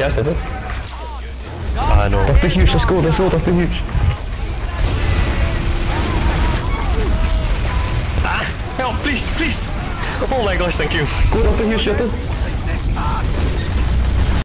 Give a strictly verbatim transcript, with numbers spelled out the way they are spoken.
yes, I did. Ah, no. Doctor Hughes, let's go, let's go, Doctor Hughes. Ah! Help, please, please! Oh my gosh, thank you. Go, Doctor Hughes, shut it.